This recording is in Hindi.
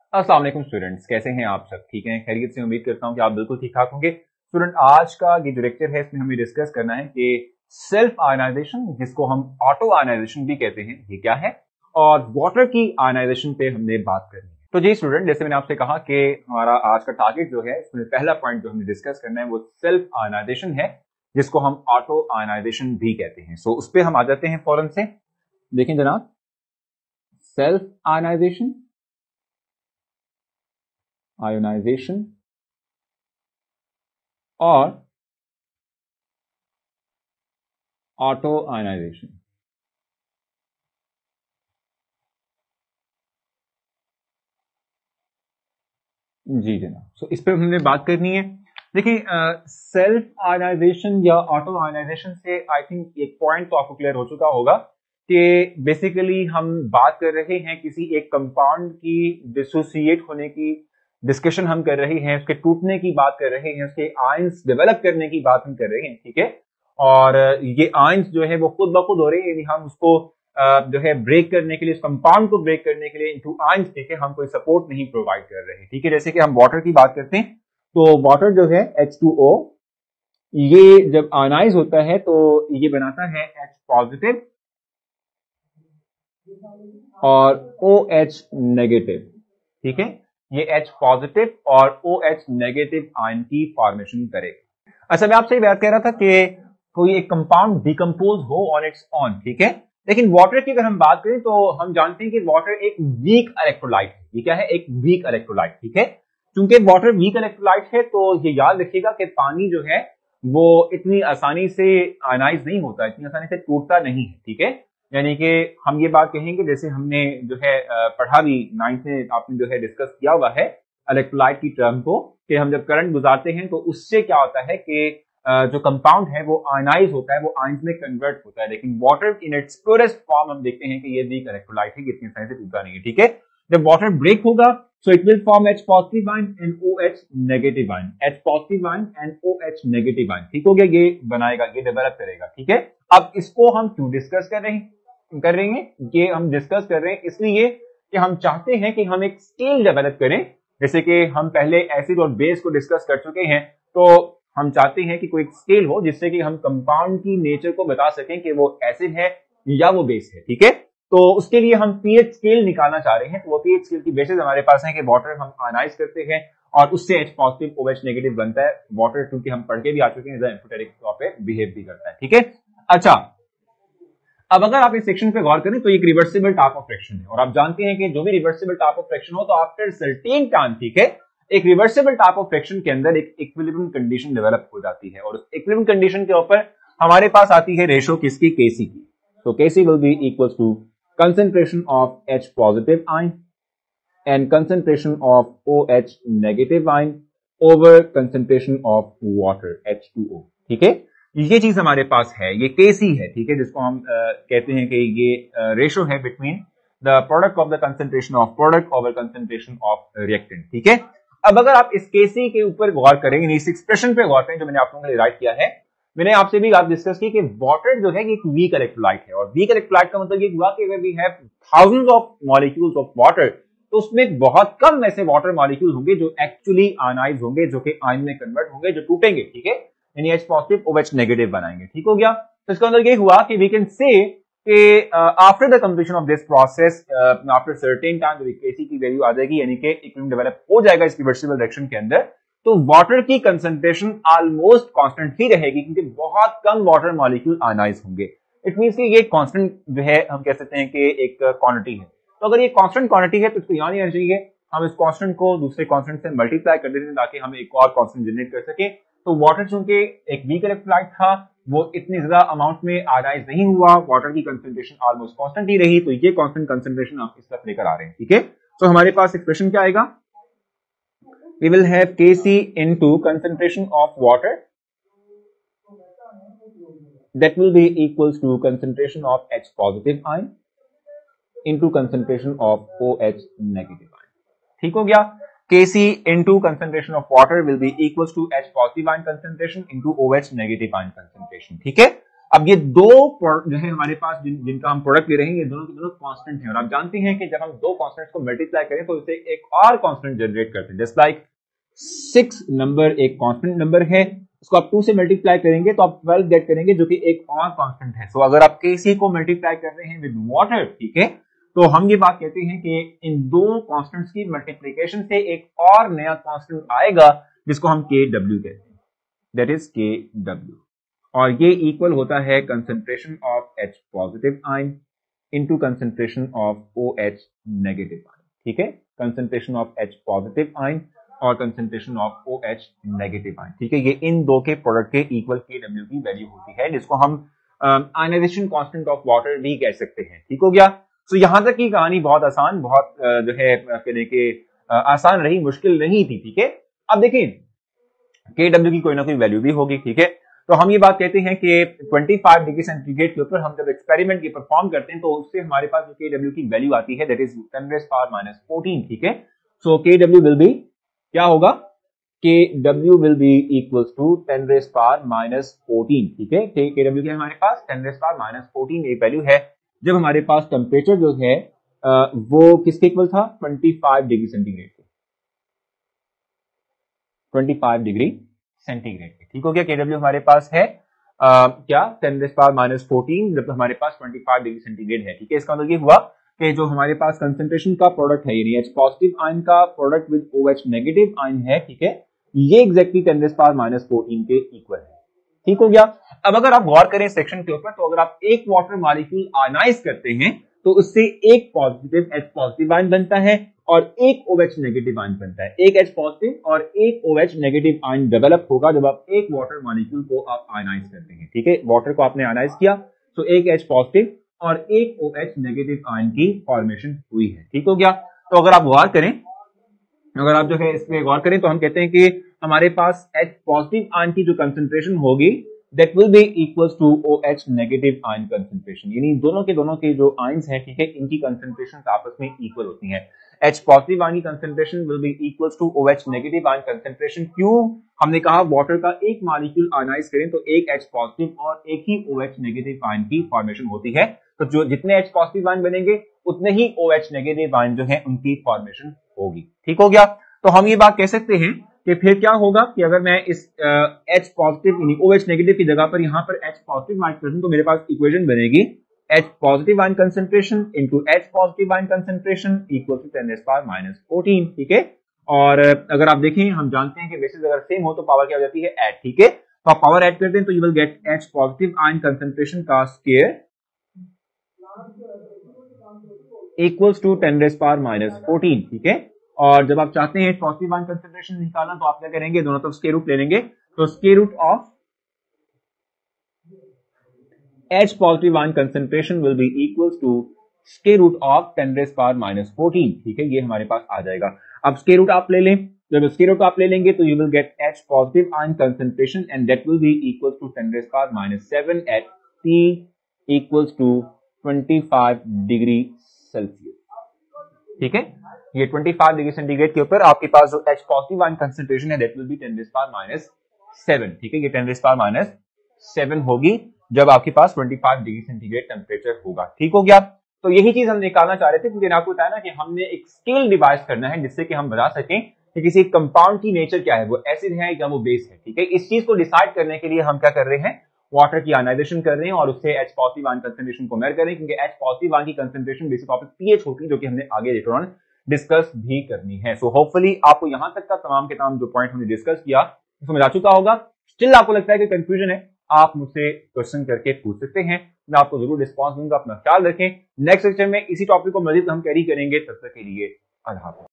अस्सलाम वालेकुम स्टूडेंट्स, कैसे हैं आप सब? ठीक हैं, खैरियत से? उम्मीद करता हूं कि आप बिल्कुल ठीक ठाक होंगे। स्टूडेंट, आज का ये जो लेक्चर है इसमें हमें डिस्कस करना है कि सेल्फ आयनाइजेशन, जिसको हम ऑटो आयनाइजेशन भी कहते हैं, ये क्या है, और वाटर की आयनाइजेशन पे हमने बात करनी है। तो जी स्टूडेंट, जैसे मैंने आपसे कहा कि हमारा आज का टारगेट जो है, इसमें पहला पॉइंट जो हमें डिस्कस करना है वो सेल्फ आयनाइजेशन है, जिसको हम ऑटो आयनाइजेशन भी कहते हैं। सो उस पर हम आ जाते हैं फौरन से। देखें जनाब, सेल्फ आयनाइजेशन, आयोनाइजेशन और ऑटो आयनाइजेशन। जी जनाब, सो इस पे हमने बात करनी है। देखिए, सेल्फ आयनाइजेशन या ऑटो आयनाइजेशन से आई थिंक एक पॉइंट तो आपको क्लियर हो चुका होगा कि बेसिकली हम बात कर रहे हैं किसी एक कंपाउंड की डिसोसिएट होने की डिस्कशन हम कर रहे हैं, उसके टूटने की बात कर रहे हैं, उसके आयंस डेवलप करने की बात हम कर रहे हैं, ठीक है। और ये आयंस जो है वो खुद ब खुद हो रहे हैं, यानी हम उसको जो है ब्रेक करने के लिए, उस कंपाउंड को ब्रेक करने के लिए इनटू आयंस, ठीक है, हम कोई सपोर्ट नहीं प्रोवाइड कर रहे हैं, ठीक है। जैसे कि हम वाटर की बात करते हैं, तो वाटर जो है H2O, ये जब आयनाइज होता है तो ये बनाता है H पॉजिटिव और OH नेगेटिव, ठीक है। ये H पॉजिटिव और OH नेगेटिव आयन की फॉर्मेशन करेगा। अच्छा, मैं आपसे बात कर रहा था कि कोई एक कंपाउंड डिकम्पोज हो ऑन इट्स ऑन, ठीक है। लेकिन वाटर की अगर हम बात करें तो हम जानते हैं कि वाटर एक वीक इलेक्ट्रोलाइट है। ये क्या है? एक वीक इलेक्ट्रोलाइट, ठीक है। क्योंकि वाटर वीक इलेक्ट्रोलाइट है तो ये याद रखिएगा कि पानी जो है वो इतनी आसानी से आयनाइज नहीं होता, इतनी आसानी से टूटता नहीं है, ठीक है। यानी कि हम ये बात कहेंगे, जैसे हमने जो है पढ़ा भी 9th में, आपने जो है डिस्कस किया हुआ है इलेक्ट्रोलाइट की टर्म को, कि हम जब करंट गुजारते हैं तो उससे क्या होता है कि जो कंपाउंड है वो आयनाइज होता है, वो आयंस में कन्वर्ट होता है। लेकिन water in its purest form हम देखते हैं कि ये वीक इलेक्ट्रोलाइट है, इतनी आसानी से टूटता नहीं है, ठीक है। जब वाटर ब्रेक होगा so it will form H positive ion and OH negative ion, H positive ion and OH negative ion, ठीक हो गया। ये बनाएगा, ये डेवलप करेगा, ठीक है। अब इसको हम क्यों डिस्कस कर रहे हैं? ये हम डिस्कस कर रहे हैं इसलिए कि हम चाहते हैं कि हम एक स्केल डेवलप करें। जैसे कि हम पहले एसिड और बेस को डिस्कस कर चुके हैं, तो हम चाहते हैं कि कोई स्केल हो जिससे कि हम कंपाउंड की नेचर को बता सकें कि वो एसिड है या वो बेस है, ठीक है। तो उसके लिए हम पीएच स्केल निकालना चाह रहे हैं। तो वो पीएच स्केल की बेसिस हमारे पास है कि वाटर हम आयनाइज करते हैं और उससे H पॉजिटिव OH नेगेटिव बनता है। वाटर क्योंकि हम पढ़ के भी आ चुके हैं, एम्फोटेरिक पे बिहेव भी करता है, ठीक है। अच्छा, अब अगर आप इस सेक्शन पे गौर करें तो एक रिवर्सिबल टाइप ऑफ फ्रैक्शन है, और आप जानते हैं कि जो भी रिवर्सिबल टाइप ऑफ फ्रैक्शन हो तो आफ्टर सर्टेन टाइम, ठीक है, एक रिवर्सिबल टाइप ऑफ फ्रैक्शन के अंदर एक इक्विलिब्रियम कंडीशन डेवलप हो जाती है, और उस इक्विलिब्रियम कंडीशन के ऊपर हमारे पास आती है रेशो किसकी? Kc की। तो Kc will be equal to concentration of H positive ion and concentration of OH negative ion over concentration of water H2O, ठीक है। ये चीज हमारे पास है, ये Kc है, ठीक है, जिसको हम कहते हैं कि ये रेशो है between the product of the concentration of product over concentration of reactant, ठीक है। अब अगर आप इस Kc के ऊपर गौर करेंगे, इस एक्सप्रेशन पे गौर करें जो मैंने आप लोगों के लिए राइट किया है, मैंने आपसे भी बात डिस्कस की कि वाटर जो है ये एक वीक इलेक्ट्रोलाइट है, और वीक इलेक्ट्रोलाइट का मतलब ये हुआ कि अगर we have thousands of molecules of water, तो उसमें बहुत कम ऐसे वाटर मॉलिक्यूल होंगे जो एक्चुअली आयनाइज होंगे, जो कि आयन में कन्वर्ट होंगे, जो टूटेंगे, ठीक है, यानी H पॉजिटिव OH नेगेटिव बनाएंगे, ठीक हो गया। तो इसका मतलब ये हुआ कि we can say after the completion of this process, after certain time जब Kc की वैल्यू आ जाएगी, यानी कि इक्विलिब्रियम डेवलप हो जाएगा इस रिवर्सिबल रिएक्शन के अंदर, तो वाटर की कंसंट्रेशन ऑलमोस्ट कांस्टेंट ही रहेगी, क्योंकि बहुत कम वाटर मॉलिक्यूल आयनाइज होंगे। इट मींस कि ये कांस्टेंट जो है हम कह सकते हैं कि एक क्वांटिटी है। तो अगर ये कांस्टेंट क्वांटिटी है तो इसको याद नहीं चाहिए, हम इस कांस्टेंट को दूसरे कांस्टेंट से मल्टीप्लाई कर देते हैं ताकि हम एक और कांस्टेंट जनरेट कर सके। तो वाटर चूंकि एक वीक इलेक्ट्रोलाइट था, वो इतनी ज्यादा अमाउंट में आयनाइज नहीं हुआ, वाटर की कंसंट्रेशन ऑलमोस्ट कांस्टेंट ही रही, तो ये कांस्टेंट कंसंट्रेशन आप इस तरफ लेकर आ रहे हैं, ठीक है। तो हमारे पास एक्सप्रेशन क्या आएगा? We will have Kc into concentration of water, that will be equals to concentration of H positive ion into concentration of OH negative ion, ठीक हो गया। Kc into concentration of water will be equals to H positive ion concentration into OH negative ion concentration, ठीक है। अब ये दो जो है हमारे पास जिनका हम प्रोडक्ट ले रहे हैं, ये दोनों के दोनों कांस्टेंट हैं, और आप जानते हैं कि जब हम दो कांस्टेंट्स को मल्टीप्लाई करें तो इसे एक और कांस्टेंट जनरेट करते हैं। जस्ट लाइक 6 नंबर एक कांस्टेंट नंबर है, इसको आप 2 से मल्टीप्लाई करेंगे तो आप 12 गेट करेंगे, जो कि एक और कांस्टेंट है। सो अगर आप Kc को मल्टीप्लाई कर रहे हैं विद वाटर, ठीक है, तो हम ये बात कहते हैं कि इन दो कांस्टेंट्स की मल्टीप्लिकेशन से एक और नया कांस्टेंट आएगा जिसको हम Kw कहते हैं, दैट इज Kw, और ये इक्वल होता है concentration of H positive ion into concentration of OH negative ion, ठीक है, concentration of H positive ion और concentration of OH negative ion, ठीक है। ये इन दो के प्रोडक्ट के इक्वल Kw की वैल्यू होती है, जिसको हम आयनाइजेशन कांस्टेंट ऑफ वाटर भी कह सकते हैं, ठीक हो गया। तो यहां तक की कहानी बहुत आसान, बहुत जो है कहने के आसान रही, मुश्किल नहीं थी, ठीक है। अब देखिए Kw की कोई ना कोई वैल्यू भी होगी, ठीक है। तो हम ये बात कहते हैं कि 25 डिग्री सेंटीग्रेड के ऊपर हम जब एक्सपेरिमेंट की परफॉर्म करते हैं तो उससे हमारे पास जो Kw की वैल्यू आती है दैट इज 10⁻⁻14, ठीक है। सो Kw विल बी क्या होगा, Kw will be equals to 10⁻⁻14, ठीक है। Kw क्या हमारे पास 10⁻⁻14 एक वैल्यू है जब हमारे पास टेम्परेचर जो है वो किसके इक्वल था, 25 डिग्री सेंटीग्रेड के, 25 डिग्री सेंटीग्रेड, ठीक हो गया। Kw हमारे पास है क्या 10⁻⁻14 जब हमारे पास 25 डिग्री सेंटीग्रेड है, ठीक है। इसका मतलब ये हुआ कि जो हमारे पास कंसंट्रेशन का प्रोडक्ट है, यानी H पॉजिटिव आयन का product with OH negative ion है, ठीक है, ये एग्जैक्टली 10⁻⁻14 के इक्वल है, ठीक हो गया। अब अगर आप गौर करें सेक्शन के ऊपर, तो अगर आप एक वाटर मॉलिक्यूल आयनाइज करते हैं तो उससे एक पॉजिटिव H पॉजिटिव आयन बनता है और एक OH नेगेटिव आयन बनता है। एक H पॉजिटिव और एक OH नेगेटिव आयन डेवलप होगा जब आप एक वाटर मॉलिक्यूल को आप आयनाइज करते हैं, ठीक है। वाटर को आपने आयनाइज किया तो एक H पॉजिटिव और एक OH नेगेटिव आयन की फॉर्मेशन हुई है, ठीक हो गया। तो अगर आप गौर करें, अगर आप जो है इस पे गौर करें तो हम कहते हैं कि हमारे पास H पॉजिटिव आयन की जो कंसंट्रेशन होगी that will be equals to OH negative ion concentration, यानी दोनों के जो आयंस हैं, ठीक है, इनकी कंसंट्रेशन आपस में इक्वल होती हैं। H पॉजिटिव आयन की concentration will be equals to OH negative ion concentration। क्यों? हमने कहा वाटर का एक मॉलिक्यूल आयनाइज करें तो एक H पॉजिटिव और एक ही OH नेगेटिव आयन की फॉर्मेशन होती है, तो जो जितने H पॉजिटिव आयन बनेंगे उतने ही OH नेगेटिव आयन जो है उनकी फॉर्मेशन होगी, ठीक हो गया। तो हम ये बात कह सकते हैं कि फिर क्या होगा कि अगर मैं इस H पॉजिटिव यानी OH नेगेटिव की जगह पर यहां पर H पॉजिटिव मार्क कर दूं तो मेरे पास इक्वेशन बनेगी H positive ion concentration into H positive ion concentration equal to 10⁻⁻14, ठीक है। और अगर आप देखें, हम जानते हैं कि बेसिस अगर सेम हो तो पावर क्या हो जाती है, ऐड, ठीक है। तो आप पावर ऐड करते हैं तो you will get H positive ion concentration का स्क्वायर इक्वल्स टू 10⁻⁻14, ठीक है। और जब आप चाहते हैं पॉजिटिव आयन कंसंट्रेशन निकालना तो आप क्या करेंगे, दोनों तरफ स्क्वायर रूट ले लेंगे, तो square root of H positive ion concentration will be equals to square root of 10⁻⁻14, ठीक है, ये हमारे पास आ जाएगा। अब स्क्वायर रूट आप ले लें, जब स्क्वायर रूट आप ले लेंगे तो you will get H positive ion concentration and that will be equals to 10⁻⁷ at T equals to 25 degree Celsius, ठीक है। ये 25 डिग्री सेंटीग्रेड के ऊपर आपके पास जो H पॉजिटिव आयन कंसंट्रेशन है दैट विल बी 10⁻⁷, ठीक है, ये 10⁻⁷ होगी जब आपके पास 25 डिग्री सेंटीग्रेड टेम्परेचर होगा, ठीक हो गया। तो यही चीज हम निकालना चाह रहे थे, क्योंकि आपको बताया ना कि हमने एक स्केल डिवाइस करना है जिससे कि हम बता सकें कि किसी कंपाउंड की नेचर क्या है, वो एसिड है या वो बेस है, ठीक है। इस चीज को डिसाइड करने के लिए हम क्या कर रहे हैं, वाटर की आयनाइजेशन कर रहे हैं और उससे H पॉजिटिव आयन कंसंट्रेशन को मेजर कर रहे हैं, क्योंकि H पॉजिटिव आयन की कंसंट्रेशन बेसिस टॉपिक pH होती है, जो कि हमने आगे लेटर ऑन डिस्कस भी करनी है। सो होपफुली आपको यहां तक का तमाम के तमाम जो पॉइंट हमने डिस्कस किया समझ आ चुका होगा। स्टिल आपको लगता है कि कंफ्यूजन है, आप मुझसे क्वेश्चन करके पूछ सकते हैं, मैं आपको जरूर रिस्पॉन्स दूंगा। अपना ख्याल रखें, नेक्स्ट लेक्चर में इसी टॉपिक को मजीद हम कैरी करेंगे, तब तक के लिए अल्लाह हाफ़िज़।